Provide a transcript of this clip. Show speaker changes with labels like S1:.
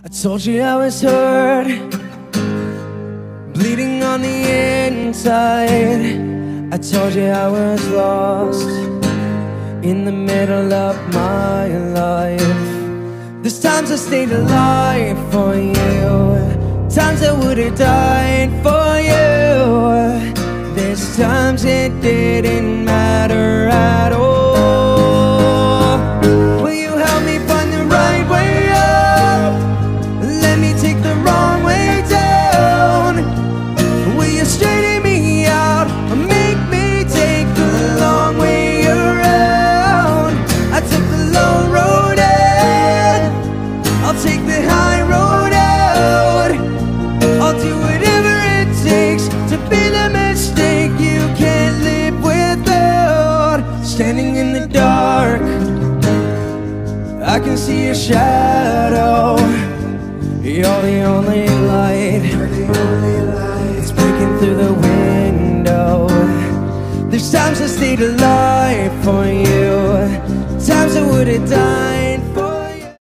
S1: I told you I was hurt, bleeding on the inside. I told you I was lost in the middle of my life. There's times I stayed alive for you, times I would've died for you. There's times it didn't matter at all. Will you help me find the right way up? Let me take the wrong way down. Will you straighten me out or make me take the long way around? I took the low road in, I'll take the high road out. I'll do whatever it takes to be the mistake you can't live without. Standing in the dark, I can see your shadow. You're the only light, it's breaking through the window. There's times I stayed alive for you, times I would've died